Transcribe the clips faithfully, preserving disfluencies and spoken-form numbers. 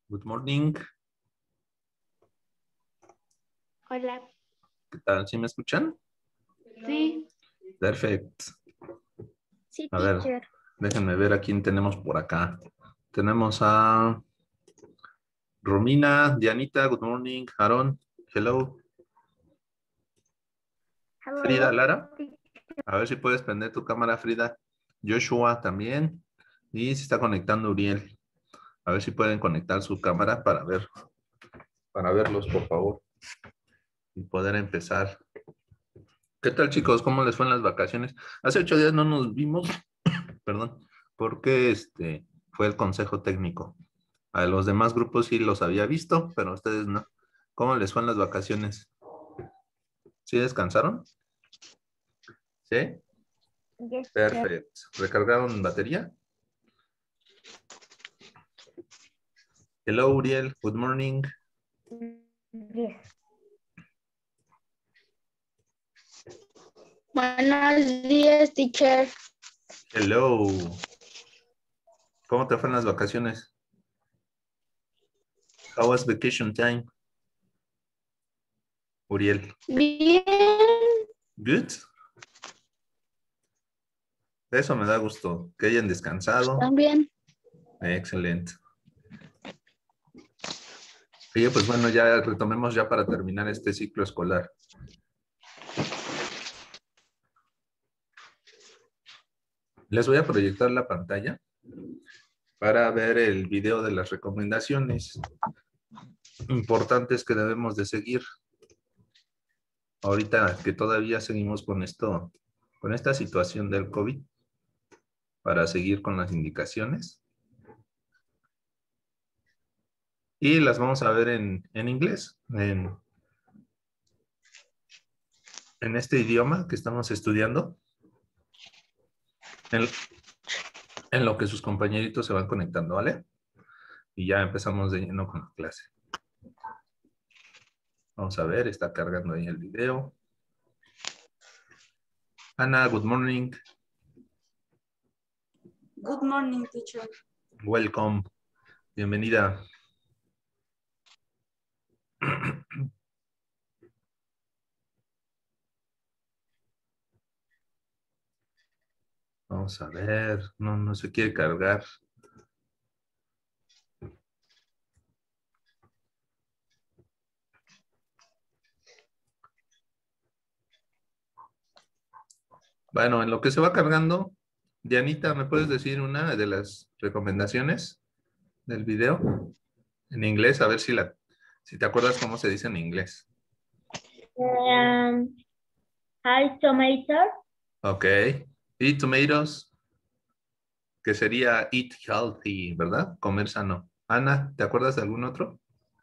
Good morning. Hola. ¿Qué tal? ¿Sí me escuchan? Sí. Perfecto. Sí, A ver, teacher. déjenme ver a quién tenemos por acá. Tenemos a Romina, Dianita, good morning. Aaron, hello. Hello. Frida, Lara. A ver si puedes prender tu cámara, Frida. Joshua también. Y se está conectando Uriel. A ver si pueden conectar su cámara para ver, para verlos, por favor. Y poder empezar. ¿Qué tal, chicos? ¿Cómo les fue en las vacaciones? Hace ocho días no nos vimos, perdón, porque este fue el consejo técnico. A los demás grupos sí los había visto, pero a ustedes no. ¿Cómo les fue en las vacaciones? ¿Sí descansaron? ¿Sí? Yes, teacher. Perfecto. ¿Recargaron batería? Hello, Uriel. Good morning. Yes. Buenos días, teacher. Hello. ¿Cómo te fue en las vacaciones? How was vacation time? Uriel. Bien. Good. Eso me da gusto. Que hayan descansado. También. Excelente. Oye, pues bueno, ya retomemos ya para terminar este ciclo escolar. Les voy a proyectar la pantalla para ver el video de las recomendaciones importantes que debemos de seguir. Ahorita que todavía seguimos con esto, con esta situación del COVID, para seguir con las indicaciones. Y las vamos a ver en, en inglés, en, en este idioma que estamos estudiando, en, en lo que sus compañeritos se van conectando, ¿vale? Y ya empezamos de lleno con la clase. Vamos a ver, está cargando ahí el video. Ana, good morning. Good morning, teacher. Welcome. Bienvenida. Vamos a ver. No, no se quiere cargar. Bueno, en lo que se va cargando, Dianita, ¿me puedes decir una de las recomendaciones del video? En inglés, a ver si, la, si te acuerdas cómo se dice en inglés. Um, hi, tomato. Ok. Eat tomatoes, que sería eat healthy, ¿verdad? Comer sano. Ana, ¿te acuerdas de algún otro?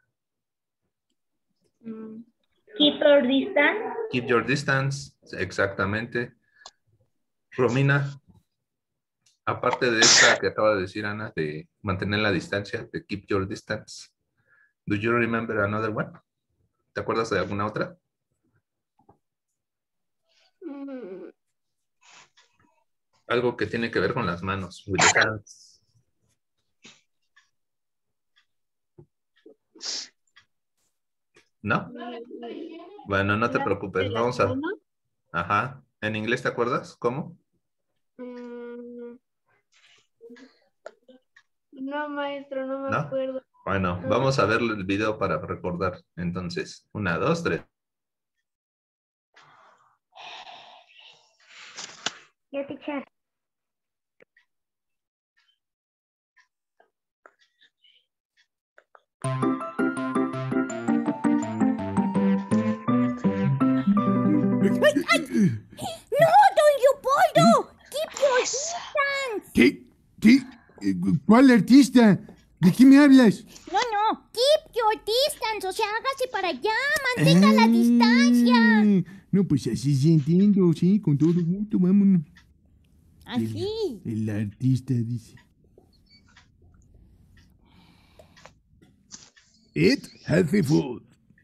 Keep your distance. Keep your distance, exactamente. Romina, aparte de esta que acaba de decir Ana, de mantener la distancia, de keep your distance, do you remember another one? ¿Te acuerdas de alguna otra? Mm, Algo que tiene que ver con las manos. With the hands. ¿No? Bueno, no te preocupes. ¿De las Vamos a... manos? Ajá. ¿En inglés te acuerdas? ¿Cómo? Mm, no, maestro, no me ¿No? acuerdo. Bueno, No. vamos a ver el video para recordar. Entonces, una, dos, tres. Ya, teacher. No, don Leopoldo. Keep your distance. ¿Qué? ¿Qué? Eh, ¿Cuál artista? ¿De qué me hablas? No, no. Keep your distance. O sea, hágase para allá. Mantenga la distancia. Ah, no, pues así sí entiendo, sí, con todo gusto, vámonos. Así. El, el artista dice. Eat healthy food.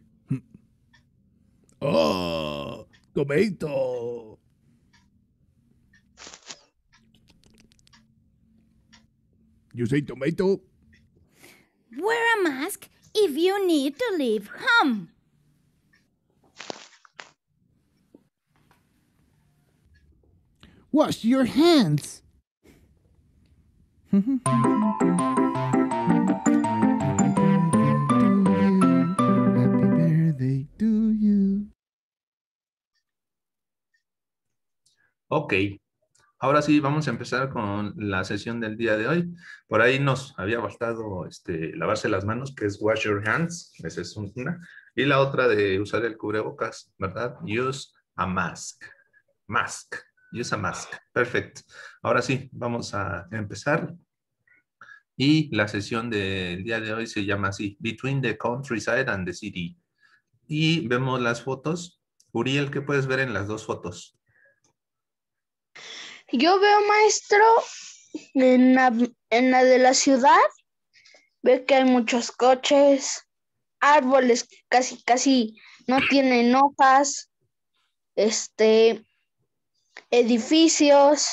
Oh, tomato. You say tomato? Where am if you need to leave home. Wash your hands. Happy birthday to you. Ok, ahora sí vamos a empezar con la sesión del día de hoy. Por ahí nos había faltado este, lavarse las manos, que es wash your hands, esa es una. Y la otra de usar el cubrebocas, ¿verdad? Use a mask. Mask. Use a mask. Perfecto. Ahora sí, vamos a empezar. Y la sesión del día de hoy se llama así, Between the Countryside and the City. Y vemos las fotos. Uriel, ¿qué puedes ver en las dos fotos? Yo veo, maestro, en la, en la de la ciudad, veo que hay muchos coches, árboles que casi, casi no tienen hojas, este, edificios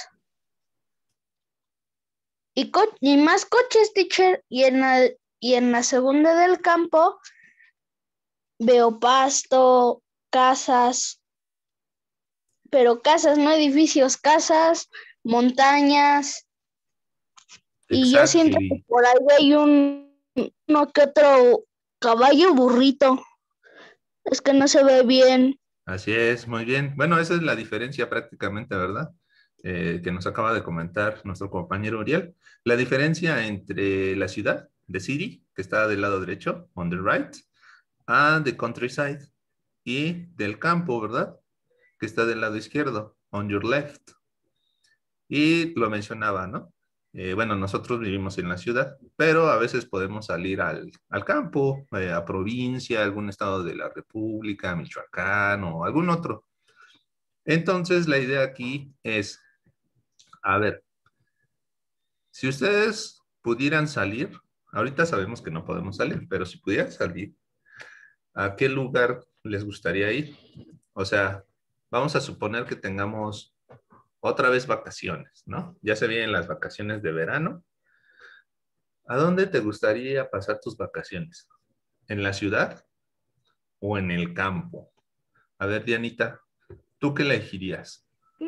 y, co- y más coches, teacher. Y en la, y en la segunda del campo veo pasto, casas, pero casas, no edificios, casas, montañas. Y yo siento que Exactly. por ahí hay un uno que otro caballo burrito. Es que no se ve bien. Así es, muy bien. Bueno, esa es la diferencia prácticamente, ¿verdad? Eh, que nos acaba de comentar nuestro compañero Uriel. La diferencia entre la ciudad, the city, que está del lado derecho, on the right, and the countryside, y del campo, ¿verdad? Que está del lado izquierdo, on your left. Y lo mencionaba, ¿no? Eh, bueno, nosotros vivimos en la ciudad, pero a veces podemos salir al, al campo, eh, a provincia, algún estado de la República, Michoacán o algún otro. Entonces, la idea aquí es, a ver, si ustedes pudieran salir, ahorita sabemos que no podemos salir, pero si pudieran salir, ¿a qué lugar les gustaría ir? O sea, vamos a suponer que tengamos otra vez vacaciones, ¿no? Ya se vienen las vacaciones de verano. ¿A dónde te gustaría pasar tus vacaciones? ¿En la ciudad o en el campo? A ver, Dianita, ¿tú qué elegirías?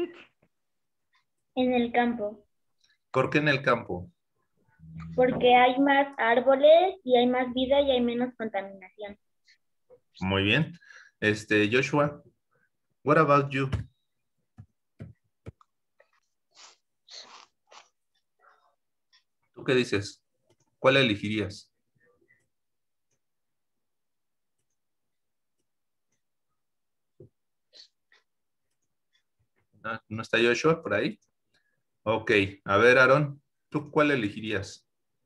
En el campo, ¿Por qué en el campo? porque hay más árboles y hay más vida y hay menos contaminación. Muy bien. Este, Joshua, what about you? ¿Tú qué dices? ¿Cuál elegirías? ¿No, no está Joshua por ahí? Ok, a ver, Aaron, ¿tú cuál elegirías?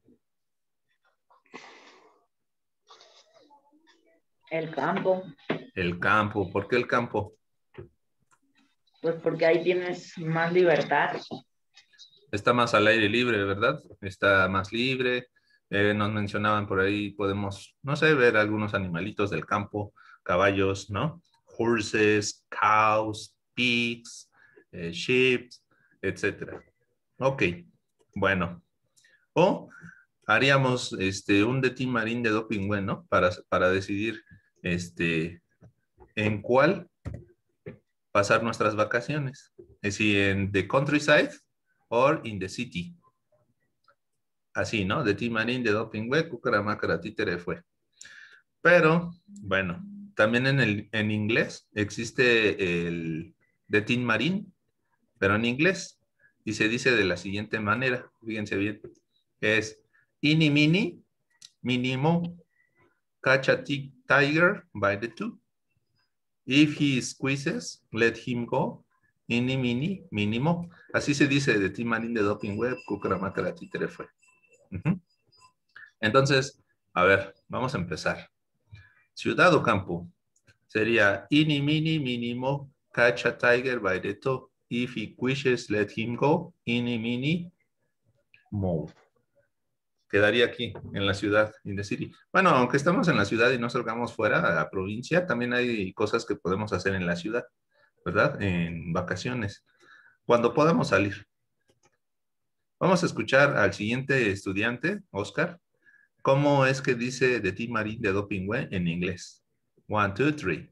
El campo, El campo. ¿Por qué el campo? pues porque ahí tienes más libertad. Está más al aire libre, ¿verdad? Está más libre. Eh, nos mencionaban por ahí, podemos, no sé, ver algunos animalitos del campo, caballos, ¿no? Horses, cows, pigs, eh, sheep, etcétera. Ok, bueno. O haríamos este, un de Team Marín de Doping, ¿no? Para, para decidir este, en cuál pasar nuestras vacaciones. Es decir, en the countryside or in the city. Así, ¿no? De Team Marín, de Doping, Cucaramácara, Títere fue. Pero, bueno, también en, el, en inglés existe el de Team Marín, pero en inglés. Y se dice de la siguiente manera, fíjense bien, es Ini Mini, Minimo, catch a tiger by the two. If he squeezes, let him go. Ini Mini, Mínimo. Así se dice de Team Marín, de Doping Web, Cucaramácara, Títere fue. Uh-huh. Entonces, a ver, vamos a empezar. Ciudad o campo. Sería Ini Mini Mínimo catch a tiger by the toe. If he wishes, let him go. Ini Mini Mo. Quedaría aquí, en la ciudad, in the city. Bueno, aunque estamos en la ciudad y no salgamos fuera a la provincia, también hay cosas que podemos hacer en la ciudad, ¿verdad? En vacaciones. Cuando podamos salir. Vamos a escuchar al siguiente estudiante, Oscar, ¿Cómo es que dice de Tim Marín de Dopingüe en inglés? One, two, three.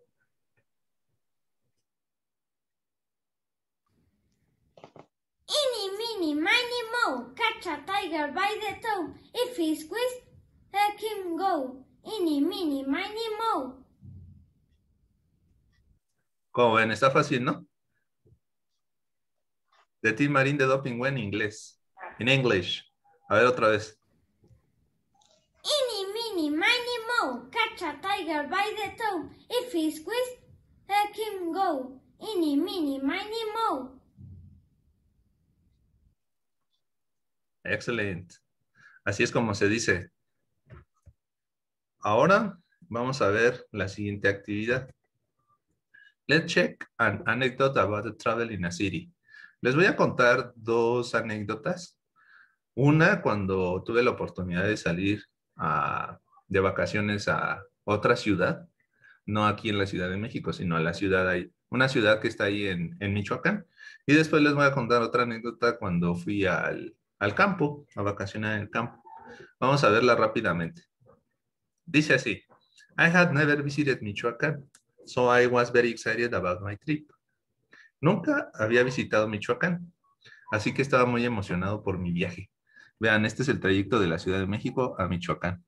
Eeny, meeny, miny, moe. Catch a tiger by the toe. If he squeezed, let him go. Eeny, meeny, miny, moe. Como ven, está fácil, ¿no? De Tim Marín de Dopingüe en inglés. En English. A ver otra vez. Eeny, meeny, miny, moe. Catch a tiger by the toe. If he squeezed, let him go. Eeny, meeny, miny, moe. Excelente. Así es como se dice. Ahora vamos a ver la siguiente actividad. Let's check an anecdote about the travel in a city. Les voy a contar dos anécdotas. Una cuando tuve la oportunidad de salir a, de vacaciones a otra ciudad, no aquí en la Ciudad de México, sino a la ciudad ahí, una ciudad que está ahí en, en Michoacán. Y después les voy a contar otra anécdota cuando fui al, al campo, a vacacionar en el campo. Vamos a verla rápidamente. Dice así: I had never visited Michoacán, so I was very excited about my trip. Nunca había visitado Michoacán, así que estaba muy emocionado por mi viaje. Vean, este es el trayecto de la Ciudad de México a Michoacán.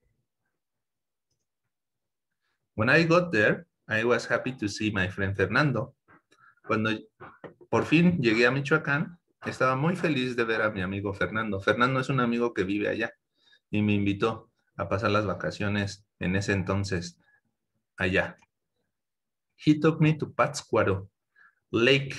When I got there, I was happy to see my friend Fernando. Cuando por fin llegué a Michoacán, estaba muy feliz de ver a mi amigo Fernando. Fernando es un amigo que vive allá y me invitó a pasar las vacaciones en ese entonces allá. He took me to Pátzcuaro Lake,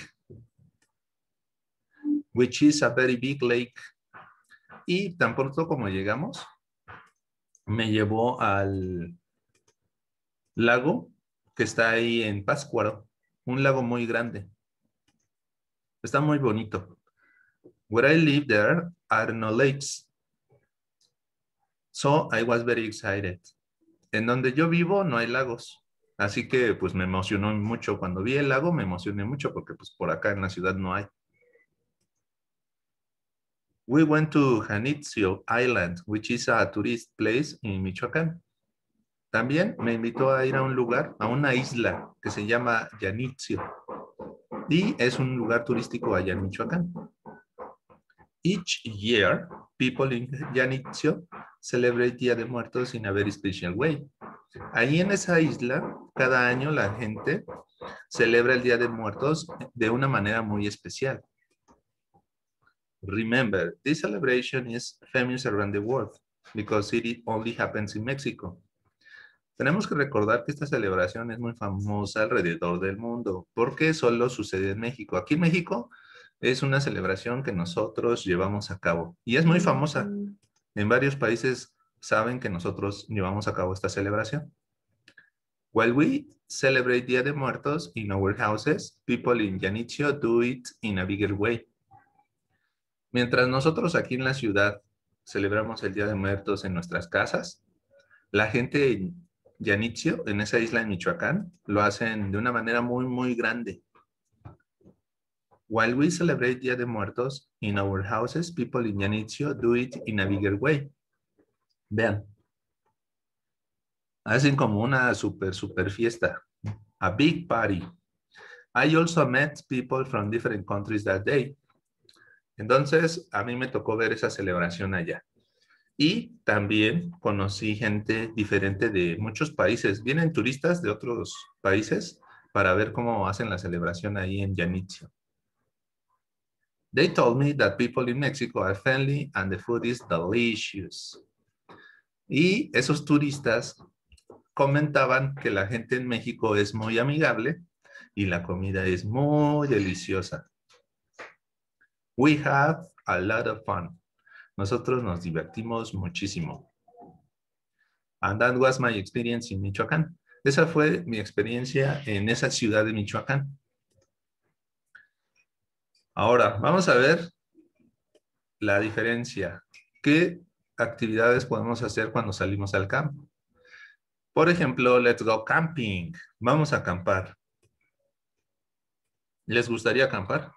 which is a very big lake. Y tan pronto como llegamos, me llevó al lago que está ahí en Pátzcuaro, un lago muy grande. Está muy bonito. Where I live there are no lakes. So I was very excited. En donde yo vivo no hay lagos. Así que pues me emocionó mucho. Cuando vi el lago me emocioné mucho porque pues por acá en la ciudad no hay. We went to Janitzio Island, which is a tourist place in Michoacán. También me invitó a ir a un lugar, a una isla que se llama Janitzio. Y es un lugar turístico allá en Michoacán. Each year, people in Janitzio celebrate Día de Muertos in a very special way. Ahí en esa isla, cada año la gente celebra el Día de Muertos de una manera muy especial. Remember, this celebration is famous around the world because it only happens in Mexico. Tenemos que recordar que esta celebración es muy famosa alrededor del mundo porque solo sucede en México. Aquí en México es una celebración que nosotros llevamos a cabo y es muy famosa. En varios países saben que nosotros llevamos a cabo esta celebración. While we celebrate Día de Muertos in our houses, people in Janitzio do it in a bigger way. Mientras nosotros aquí en la ciudad celebramos el Día de Muertos en nuestras casas, la gente en Janitzio, en esa isla en Michoacán, lo hacen de una manera muy, muy grande. While we celebrate Día de Muertos in our houses, people in Janitzio do it in a bigger way. Vean. Hacen como una super, super fiesta. A big party. I also met people from different countries that day. Entonces, a mí me tocó ver esa celebración allá. Y también conocí gente diferente de muchos países. Vienen turistas de otros países para ver cómo hacen la celebración ahí en Janitzio. They told me that people in Mexico are friendly and the food is delicious. Y esos turistas comentaban que la gente en México es muy amigable y la comida es muy deliciosa. We have a lot of fun. Nosotros nos divertimos muchísimo. And that was my experience in Michoacán. Esa fue mi experiencia en esa ciudad de Michoacán. Ahora, vamos a ver la diferencia. ¿Qué actividades podemos hacer cuando salimos al campo? Por ejemplo, let's go camping. Vamos a acampar. ¿Les gustaría acampar?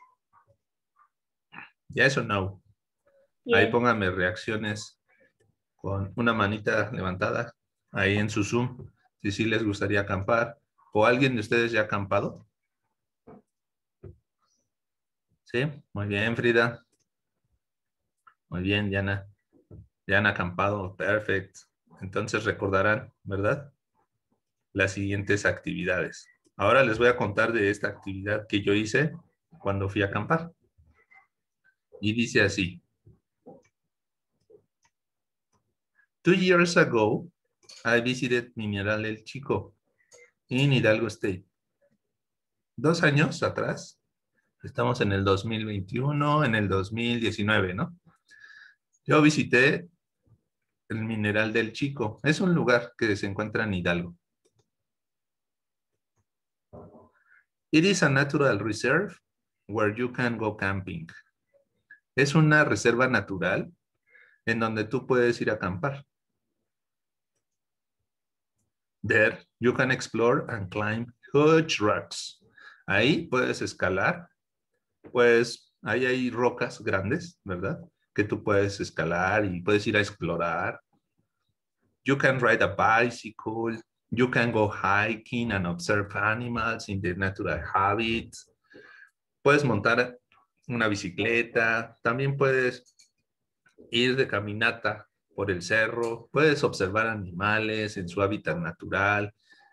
Yes o no. Yes. Ahí pónganme reacciones con una manita levantada ahí en su Zoom, si sí les gustaría acampar. ¿O alguien de ustedes ya ha acampado? Sí, muy bien, Frida. Muy bien, Diana. Ya han acampado, perfecto. Entonces recordarán, ¿verdad? Las siguientes actividades. Ahora les voy a contar de esta actividad que yo hice cuando fui a acampar. Y dice así. Two years ago, I visited Mineral El Chico in Hidalgo State. Dos años atrás, estamos en el dos mil veintiuno, en el dos mil diecinueve, ¿no? Yo visité el Mineral del Chico. Es un lugar que se encuentra en Hidalgo. It is a natural reserve where you can go camping. Es una reserva natural en donde tú puedes ir a acampar. There, you can explore and climb huge rocks. Ahí puedes escalar, pues ahí hay rocas grandes, ¿verdad? Que tú puedes escalar y puedes ir a explorar. You can ride a bicycle. You can go hiking and observe animals in their natural habitats. Puedes montar una bicicleta. También puedes ir de caminata por el cerro. Puedes observar animales en su hábitat natural.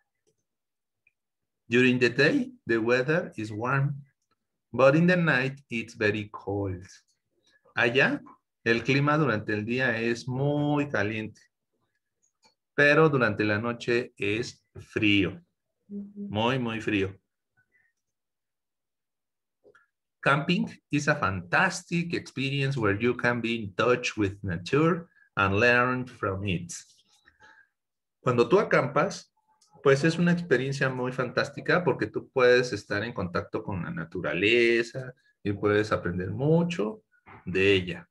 During the day, the weather is warm, but in the night, it's very cold. Allá, el clima durante el día es muy caliente, pero durante la noche es frío, muy, muy frío. Camping is a fantastic experience where you can be in touch with nature and learn from it. Cuando tú acampas, pues es una experiencia muy fantástica porque tú puedes estar en contacto con la naturaleza y puedes aprender mucho de ella.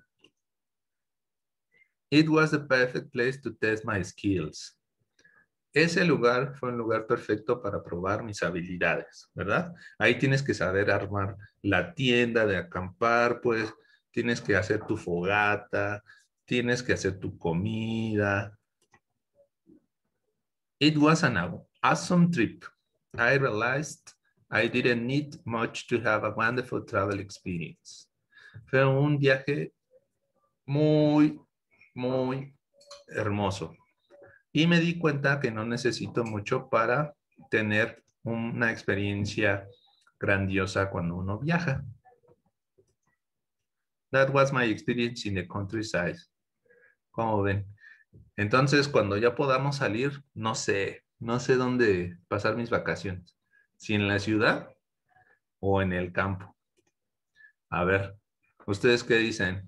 It was the perfect place to test my skills. Ese lugar fue un lugar perfecto para probar mis habilidades, ¿verdad? Ahí tienes que saber armar la tienda de acampar, pues tienes que hacer tu fogata, tienes que hacer tu comida. It was an awesome trip. I realized I didn't need much to have a wonderful travel experience. Fue un viaje muy, muy hermoso. Y me di cuenta que no necesito mucho para tener una experiencia grandiosa cuando uno viaja. That was my experience in the countryside. ¿Cómo ven? Entonces, cuando ya podamos salir, no sé, no sé dónde pasar mis vacaciones. Si en la ciudad o en el campo. A ver, ¿ustedes qué dicen?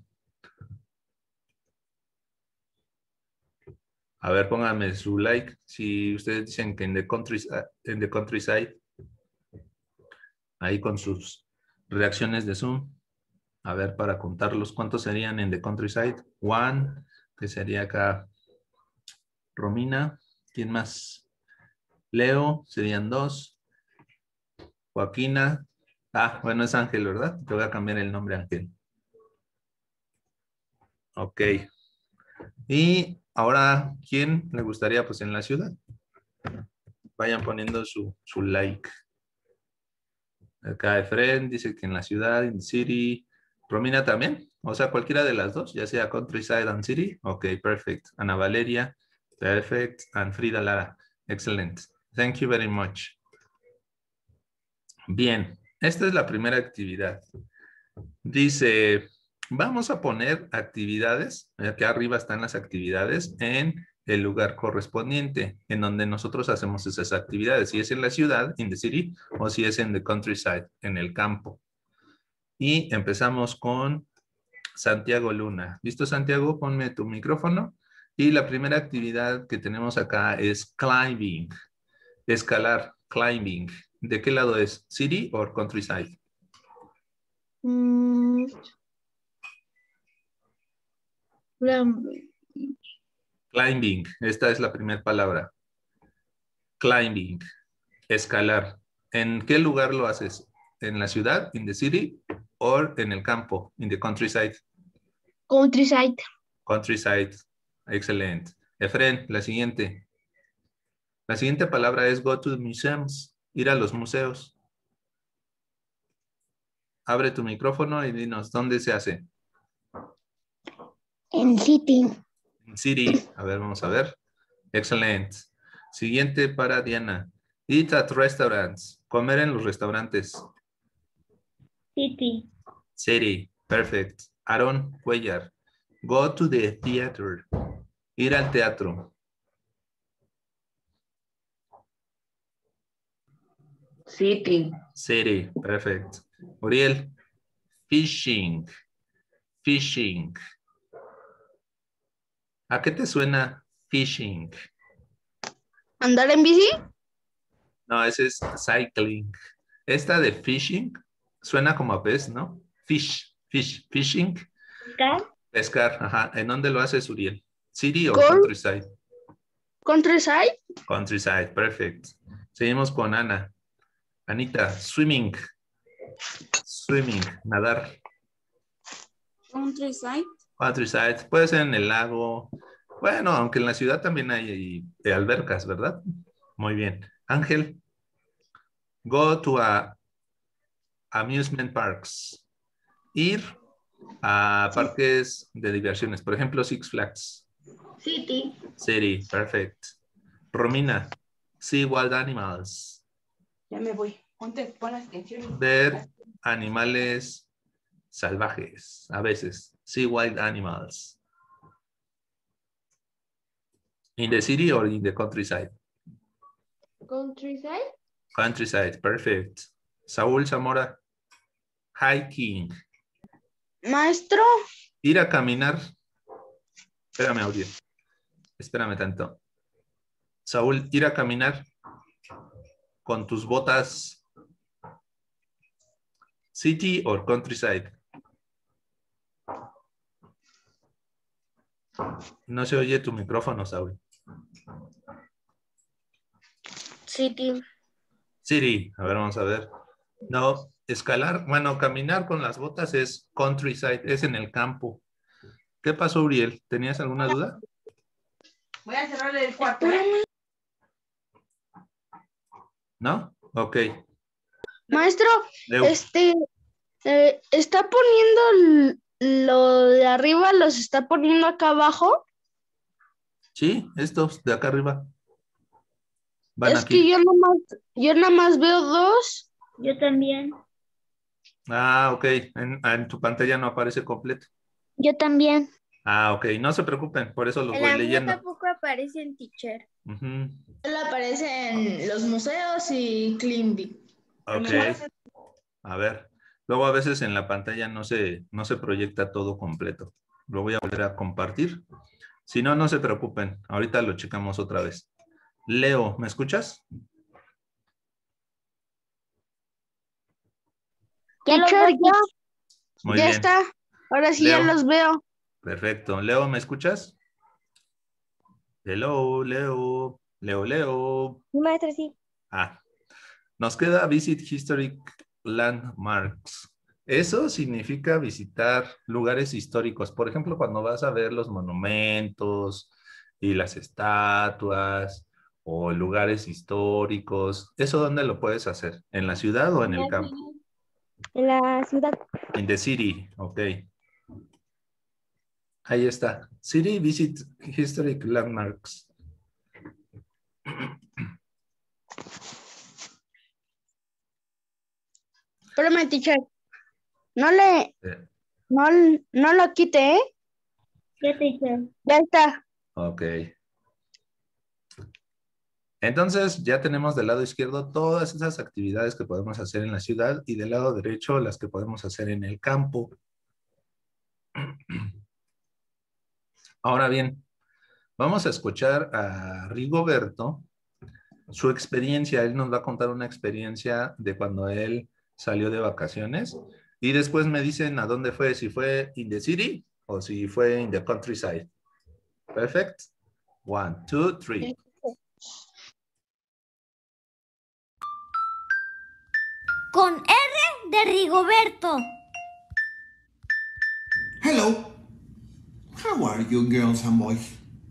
A ver, pónganme su like si ustedes dicen que en the countryside, en the countryside, ahí con sus reacciones de Zoom. A ver, para contarlos, ¿cuántos serían en the countryside? One, que sería acá Romina. ¿Quién más? Leo, serían dos. Joaquina. Ah, bueno, es Ángel, ¿verdad? Te voy a cambiar el nombre, Ángel. Ok. Y ahora, ¿quién le gustaría? Pues en la ciudad. Vayan poniendo su, su like. Acá Efren dice que en la ciudad, en city. Romina también. O sea, cualquiera de las dos, ya sea countryside and city. Ok, perfect. Ana Valeria, perfect. And Frida Lara, excellent. Thank you very much. Bien, esta es la primera actividad. Dice, vamos a poner actividades, aquí arriba están las actividades, en el lugar correspondiente, en donde nosotros hacemos esas actividades, si es en la ciudad, in the city, o si es en the countryside, en el campo. Y empezamos con Santiago Luna. ¿Listo, Santiago? Ponme tu micrófono. Y la primera actividad que tenemos acá es climbing, escalar, climbing. ¿De qué lado es? ¿City o countryside? Mm, Climbing, esta es la primera palabra. Climbing, escalar. ¿En qué lugar lo haces? ¿En la ciudad, in the city, o en el campo, in the countryside? countryside. Countryside. Excelente. Efren, la siguiente. La siguiente palabra es go to the museums. Ir a los museos. Abre tu micrófono y dinos, ¿dónde se hace? En City. En City. A ver, vamos a ver. Excelente. Siguiente para Diana. Eat at restaurants. Comer en los restaurantes. City. City. Perfect. Aaron Cuellar. Go to the theater. Ir al teatro. City. City. Perfect. Uriel. Fishing. Fishing. ¿A qué te suena fishing? ¿Andar en bici? No, ese es cycling. Esta de fishing suena como a pez, ¿no? Fish, fish, fishing. Pescar. Pescar, ajá. ¿En dónde lo haces, Uriel? ¿City o Con- countryside? ¿Countryside? Countryside, perfect. Seguimos con Ana. Anita, swimming. Swimming, nadar. Countryside. Countryside, puede ser en el lago. Bueno, aunque en la ciudad también hay eh, albercas, ¿verdad? Muy bien. Ángel, go to a amusement parks. Ir a parques de diversiones. Por ejemplo, Six Flags. City. City, perfect. Romina, see wild animals. Ya me voy. Ponte, pon atención. Ver animales salvajes, a veces. See wild animals. In the city or in the countryside? Countryside. Countryside, perfect. Saúl Zamora, hiking. Maestro, Ir a caminar. Espérame, audio. Espérame tanto. Saúl, ir a caminar con tus botas. City or countryside? No se oye tu micrófono, Saúl. City. City, a ver, vamos a ver. No, escalar, bueno, caminar con las botas es countryside, es en el campo. ¿Qué pasó, Uriel? ¿Tenías alguna duda? Voy a cerrarle el cuarto. ¿No? Ok. maestro, Leo. este, eh, ¿está poniendo l- lo de arriba, los está poniendo acá abajo? Sí, estos de acá arriba. Van Es aquí. que yo nomás, yo nada más veo dos. Yo también. Ah, ok. En, en tu pantalla no aparece completo. Yo también. Ah, ok. No se preocupen, por eso los En voy la mía leyendo. tampoco aparece en teacher. Ujú. Solo aparecen los museos y Cleanby. Ok. A ver. Luego a veces en la pantalla no se, no se proyecta todo completo. Lo voy a volver a compartir. Si no, no se preocupen. Ahorita lo checamos otra vez. Leo, ¿me escuchas? Ya lo Teacher, veo. ya, Muy ya bien. está. Ahora sí ya Leo. los veo. Perfecto. Leo, ¿me escuchas? Hello, Leo. Leo, Leo. Mi maestra sí. Ah. Nos queda Visit Historic Landmarks. Eso significa visitar lugares históricos. Por ejemplo, cuando vas a ver los monumentos y las estatuas o lugares históricos. ¿Eso dónde lo puedes hacer? ¿En la ciudad o en el campo? En la ciudad. In the city, ok. Ahí está. City Visit Historic Landmarks. Espérame, teacher. No le, Eh, no, no lo quite, ¿eh? Ya teacher. Ya está. Ok. Entonces ya tenemos del lado izquierdo todas esas actividades que podemos hacer en la ciudad y del lado derecho las que podemos hacer en el campo. Ahora bien, vamos a escuchar a Rigoberto, su experiencia. Él nos va a contar una experiencia de cuando él salió de vacaciones y después me dicen a dónde fue, si fue in the city o si fue in the countryside. Perfect. One, two, three. Con R de Rigoberto. Hello. How are you, girls and boys?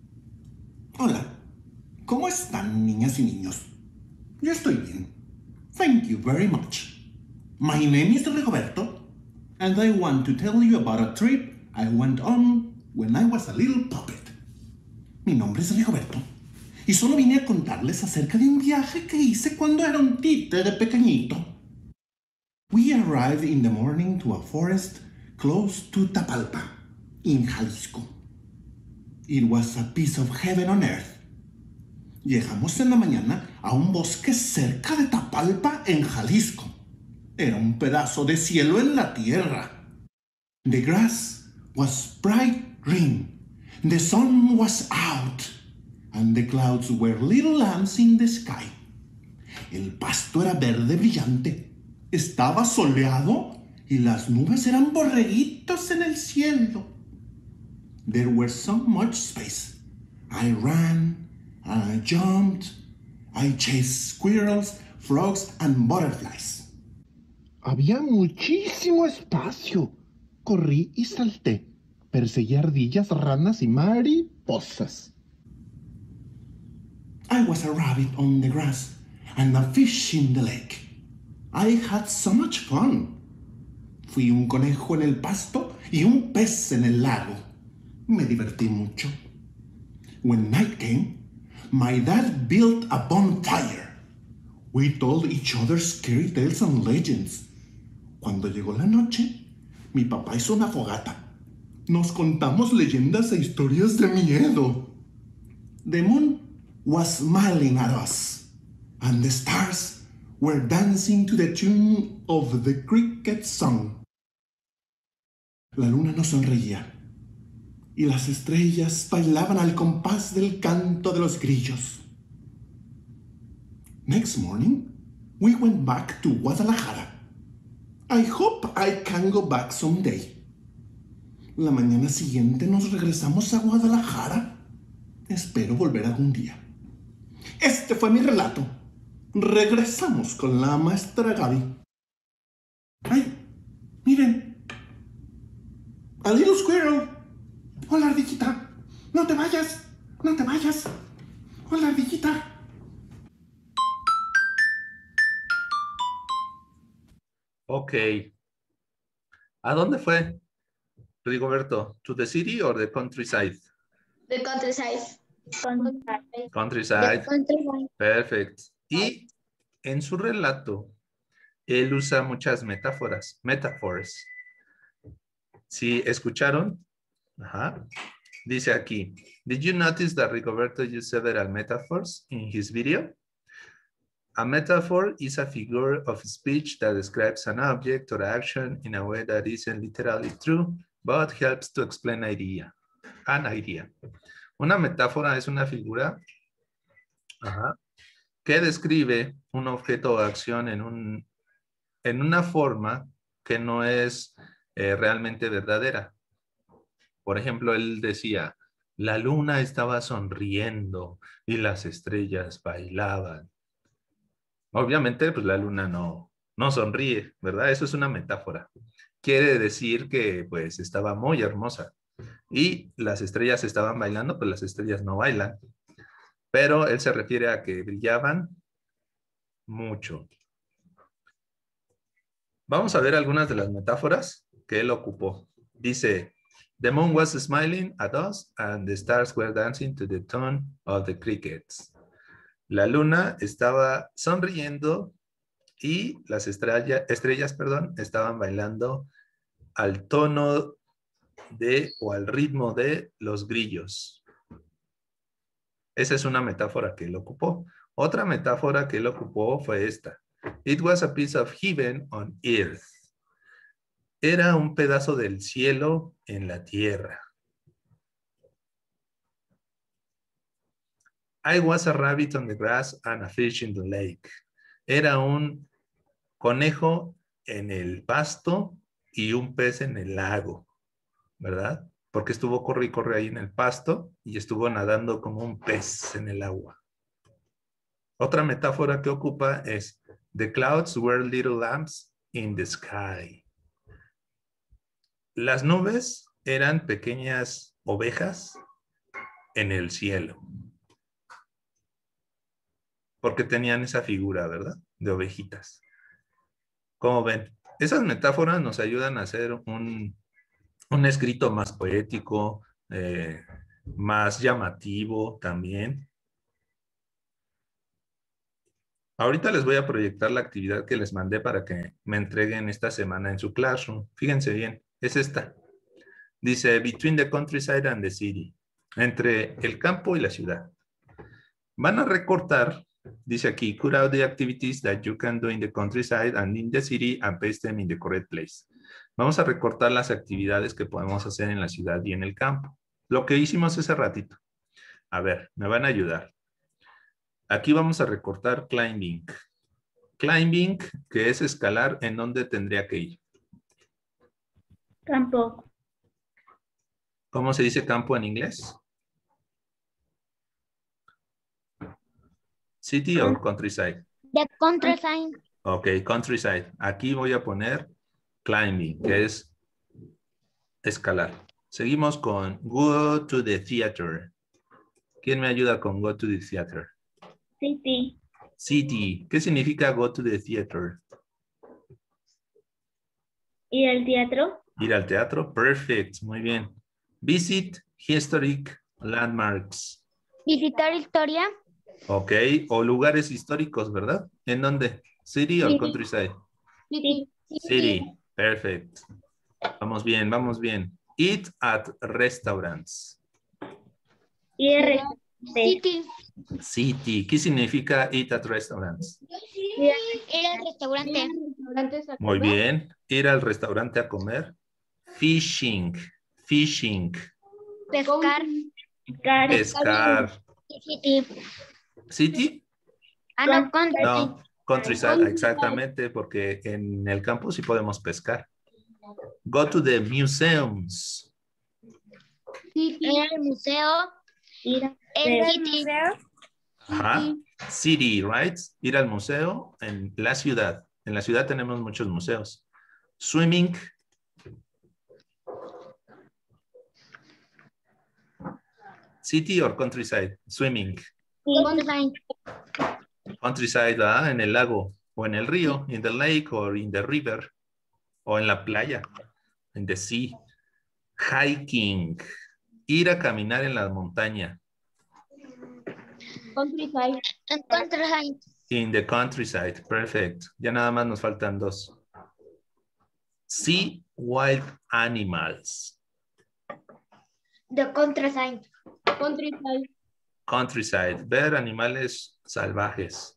Hola, ¿cómo están, niñas y niños? Yo estoy bien. Thank you very much. My name is Rigoberto, and I want to tell you about a trip I went on when I was a little puppet. Mi nombre es Rigoberto, y solo vine a contarles acerca de un viaje que hice cuando era un títere pequeñito. We arrived in the morning to a forest close to Tapalpa, in Jalisco. It was a piece of heaven on earth. Llegamos en la mañana a un bosque cerca de Tapalpa, en Jalisco. Era un pedazo de cielo en la tierra. The grass was bright green. The sun was out. And the clouds were little lamps in the sky. El pasto era verde brillante. Estaba soleado y las nubes eran borreguitos en el cielo. There was so much space. I ran, I jumped, I chased squirrels, frogs, and butterflies. Había muchísimo espacio. Corrí y salté. Perseguí ardillas, ranas y mariposas. I was a rabbit on the grass and a fish in the lake. I had so much fun. Fui un conejo en el pasto y un pez en el lago. Me divertí mucho. When night came, my dad built a bonfire. We told each other scary tales and legends. Cuando llegó la noche, mi papá hizo una fogata. Nos contamos leyendas e historias de miedo. The moon was smiling at us, and the stars were dancing to the tune of the cricket song. La luna nos sonreía, y las estrellas bailaban al compás del canto de los grillos. Next morning, we went back to Guadalajara. I hope I can go back someday. La mañana siguiente nos regresamos a Guadalajara. Espero volver algún día. Este fue mi relato. Regresamos con la maestra Gaby. ¡Ay! ¡Miren! ¡A little squirrel! ¡Hola, ardillita! ¡No te vayas! ¡No te vayas! ¡Hola, ardillita! Ok. ¿A dónde fue, Rigoberto? ¿To the city or the countryside? The countryside. Countryside. Countryside. Countryside. Perfect. Y en su relato, él usa muchas metáforas. Metaphors. ¿Sí escucharon? Ajá. Dice aquí, did you notice that Rigoberto used several metaphors in his video? A metaphor is a figure of speech that describes an object or action in a way that isn't literally true, but helps to explain idea, an idea. Una metáfora es una figura ajá, que describe un objeto o acción en, un, en una forma que no es eh, realmente verdadera. Por ejemplo, él decía, la luna estaba sonriendo y las estrellas bailaban. Obviamente, pues la luna no, no sonríe, ¿verdad? Eso es una metáfora. Quiere decir que, pues, estaba muy hermosa. Y las estrellas estaban bailando, pues las estrellas no bailan. Pero él se refiere a que brillaban mucho. Vamos a ver algunas de las metáforas que él ocupó. Dice, the moon was smiling at us and the stars were dancing to the tune of the crickets. La luna estaba sonriendo y las estrella, estrellas perdón, estaban bailando al tono de o al ritmo de los grillos. Esa es una metáfora que él ocupó. Otra metáfora que él ocupó fue esta. It was a piece of heaven on earth. Era un pedazo del cielo en la tierra. I was a rabbit on the grass and a fish in the lake. Era un conejo en el pasto y un pez en el lago, ¿verdad? Porque estuvo corre y corre ahí en el pasto y estuvo nadando como un pez en el agua. Otra metáfora que ocupa es the clouds were little lamps in the sky. Las nubes eran pequeñas ovejas en el cielo. porque tenían esa figura, ¿verdad? De ovejitas. ¿Cómo ven? Esas metáforas nos ayudan a hacer un, un escrito más poético, eh, más llamativo también. Ahorita les voy a proyectar la actividad que les mandé para que me entreguen esta semana en su classroom. Fíjense bien, es esta. Dice, between the countryside and the city. Entre el campo y la ciudad. Van a recortar, dice aquí, cut out the activities that you can do in the countryside and in the city and paste them in the correct place. Vamos a recortar las actividades que podemos hacer en la ciudad y en el campo. Lo que hicimos ese ratito. A ver, me van a ayudar. Aquí vamos a recortar climbing. Climbing, que es escalar, ¿en dónde tendría que ir? Campo. ¿Cómo se dice campo en inglés? City o countryside? The countryside. Ok, countryside. Aquí voy a poner climbing, que es escalar. Seguimos con go to the theater. ¿Quién me ayuda con go to the theater? City. City. ¿Qué significa go to the theater? ¿Ir al teatro? Ir al teatro. Perfect. Muy bien. Visit historic landmarks. Visitar historia. Ok. O lugares históricos, ¿verdad? ¿En dónde? City o City. countryside? City. City. Perfect. Vamos bien, vamos bien. Eat at restaurants. Ir al City. City. ¿Qué significa eat at restaurants? Ir al restaurante. Muy bien. Ir al restaurante a comer. Fishing. Fishing. Pescar. Pescar. Pescar. City. ¿City? Ah, no, countryside. No. Countryside, exactamente, porque en el campo sí podemos pescar. Go to the museums. Ir al museo. Ir al museo. Ajá. City, right? Ir al museo en la ciudad. En la ciudad tenemos muchos museos. Swimming. City or countryside? Swimming. Countryside. Countryside, ¿verdad? En el lago o en el río, in the lake or in the river o en la playa, in the sea. Hiking. Ir a caminar en la montaña. Countryside. Countryside. In the countryside. Perfect. Ya nada más nos faltan dos. See wild animals. The countryside. Countryside. Countryside. Ver animales salvajes.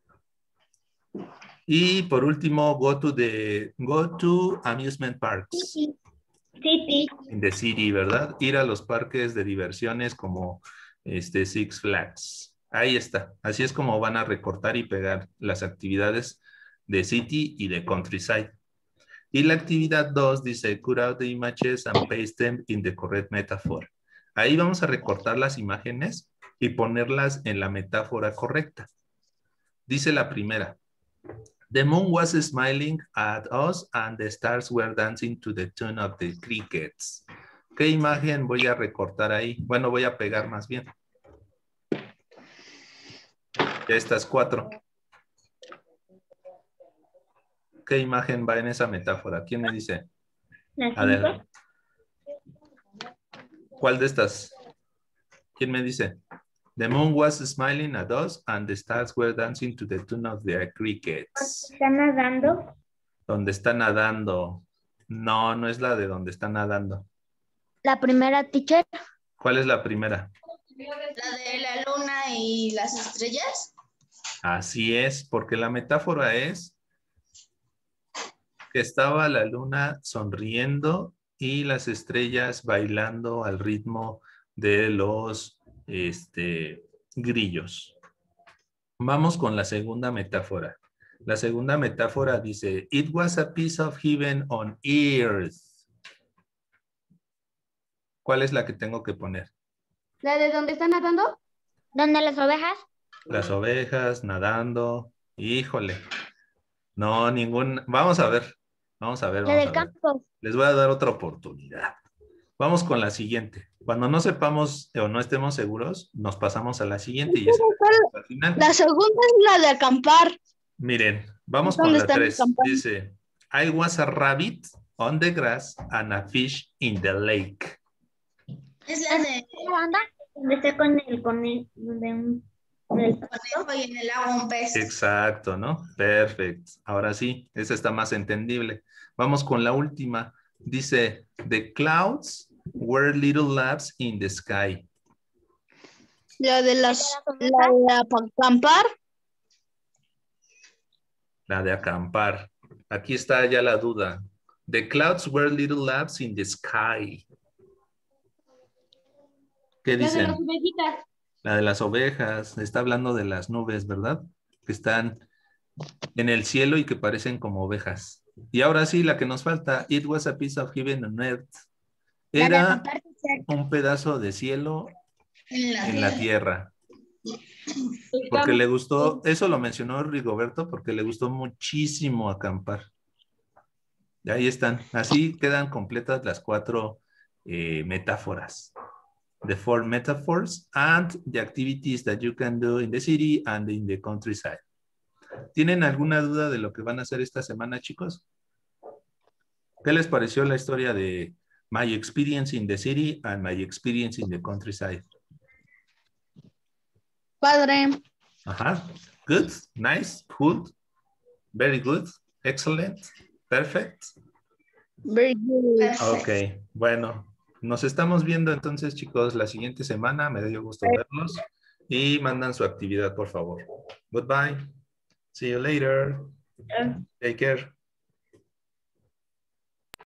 Y por último, go to the go to amusement parks. City. City. In the city, ¿verdad? Ir a los parques de diversiones como este Six Flags. Ahí está. Así es como van a recortar y pegar las actividades de city y de countryside. Y la actividad dos dice, cut out the images and paste them in the correct metaphor. Ahí vamos a recortar las imágenes y ponerlas en la metáfora correcta. Dice la primera. The moon was smiling at us and the stars were dancing to the tune of the crickets. ¿Qué imagen voy a recortar ahí? Bueno, voy a pegar más bien. Estas cuatro. ¿Qué imagen va en esa metáfora? ¿Quién me dice? Adelante. ¿Cuál de estas? ¿Quién me dice? The moon was smiling at us and the stars were dancing to the tune of the crickets. ¿Está nadando? Donde está nadando. No, no es la de donde está nadando. La primera, teacher. ¿Cuál es la primera? La de la luna y las estrellas. Así es, porque la metáfora es que estaba la luna sonriendo y las estrellas bailando al ritmo de los este, grillos. Vamos con la segunda metáfora. La segunda metáfora dice, it was a piece of heaven on earth. ¿Cuál es la que tengo que poner? ¿La de dónde está nadando? ¿Dónde las ovejas? Las ovejas nadando. Híjole. No, ningún. Vamos a ver. Vamos a ver. La Vamos del a ver. campo. Les voy a dar otra oportunidad. Vamos con la siguiente. Cuando no sepamos o no estemos seguros, nos pasamos a la siguiente y esa al final. La segunda es la de acampar. Miren, vamos ¿Dónde con la están tres. acampando? Dice, I was a rabbit on the grass and a fish in the lake. Es la de Donde está con el conejo de un del conejo y en el agua un pez. Exacto, ¿no? Perfecto. Ahora sí, esa está más entendible. Vamos con la última. Dice, the clouds were little labs in the sky. La de las la de acampar. La de acampar. Aquí está ya la duda. The clouds were little labs in the sky. ¿Qué dicen? La de las ovejitas. La de las ovejas. Está hablando de las nubes, ¿verdad? Que están en el cielo y que parecen como ovejas. Y ahora sí, la que nos falta. It was a piece of heaven on earth. Era un pedazo de cielo En la, en la tierra. Porque le gustó, eso lo mencionó Rigoberto, porque le gustó muchísimo acampar. Y ahí están. Así quedan completas las cuatro eh, metáforas. The four metaphors and the activities that you can do in the city and in the countryside. ¿Tienen alguna duda de lo que van a hacer esta semana, chicos? ¿Qué les pareció la historia de My Experience in the City and My Experience in the Countryside? Padre. Ajá. Good, nice, good, very good, excellent, perfect. Very good. Ok, bueno. Nos estamos viendo entonces, chicos, la siguiente semana. Me dio gusto verlos. Y mandan su actividad, por favor. Goodbye. See you later. Take care.